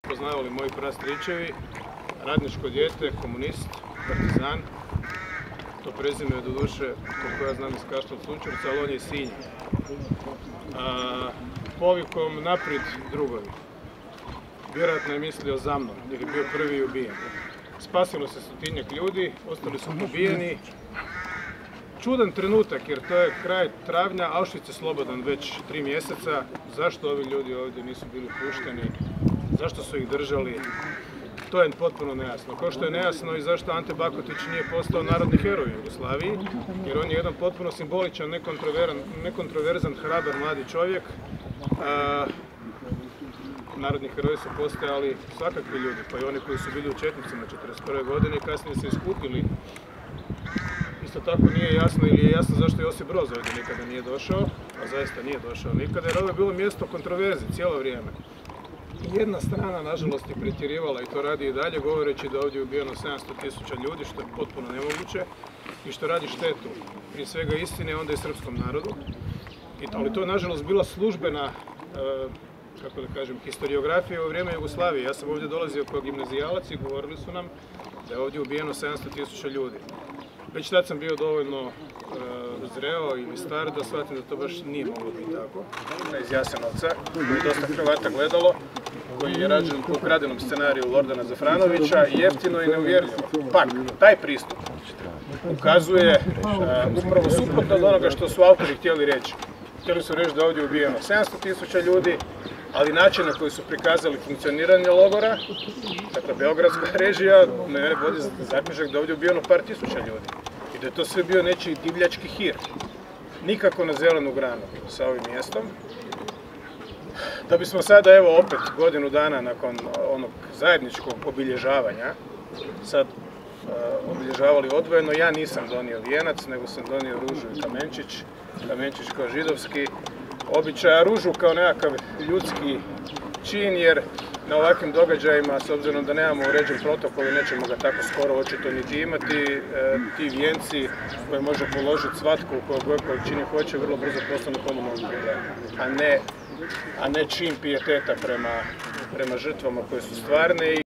poznavali moji prastričevi, radničko dijete, komunist, partizan. To prezime je doduše, koliko ja znam, iz Kaštela Sućurca, ali on je iz Sinja. Povikom naprijed drugovi. Vjerojatno je mislio za mnom, jer je bio prvi ubijen. Spasilo se 100-tinjak ljudi, ostali su pobijeni. Čudan trenutak, jer to je kraj travnja, Auschwitz je slobodan već 3 mjeseca. Zašto ovi ljudi ovdje nisu bili pušteni? Zašto su ih držali? To je potpuno nejasno. Kao što je nejasno i zašto Ante Bakotić nije postao narodni heroj u Jugoslaviji, jer on je jedan potpuno simboličan, nekontroverzan, hrabar mladi čovjek. Narodni heroji su postojali svakakvi ljudi, pa i oni koji su bili u četnicima 1941. godine i kasnije se iskupili. Isto tako nije jasno, ili je jasno zašto Josip Broz ovdje nikada nije došao, a zaista nije došao nikada, jer ovo je bilo mjesto kontroverze cijelo vrijeme. Jedna strana, nažalost, je pretjerivala i to radi i dalje, govoreći da ovdje je ubijeno 700.000 ljudi, što je potpuno nemoguće i što radi štetu, prije svega istine, onda i srpskom narodu. Ali to je, nažalost, bila službena, kako da kažem, historiografija u vrijeme Jugoslavije. Ja sam ovdje dolazio kao gimnazijalac i govorili su nam da je ovdje ubijeno 700.000 ljudi. Već tad sam bio dovoljno zreo ili star da shvatim da to baš nije moglo biti tako. Iz Jasenovca, koji je dosta Hrvata gledalo, koji je rađen po ukradenom scenariju Lordana Zafranovića, jeftino i neuvjerljivo. Pak, taj pristup ukazuje upravo suprotno od onoga što su autori htjeli reći. Htjeli su reći da ovdje je ubijeno 700.000 ljudi, ali način na koji su prikazali funkcioniranje logora, dakle beogradska režija, mene vodi zaključak da je ovdje ubijeno par tisuća ljudi i da je to sve bio nečiji divljački hir. Nikako na zelenu granu sa ovim mjestom. Da bismo sada, evo opet, godinu dana nakon onog zajedničkog obilježavanja, sad obilježavali odvojeno, ja nisam donio vijenac, nego sam donio ružu i kamenčić. Kamenčić kao židovski običaj, a ružu kao nekakav ljudski čin, jer na ovakvim događajima, s obzirom da nemamo uređen protokol i nećemo ga tako skoro očito niti imati, ti vijenci koje može položiti svatko u kojoj količini hoće, vrlo brzo postanu komunalni problem, a ne čin pijeteta prema žrtvama koje su stvarne.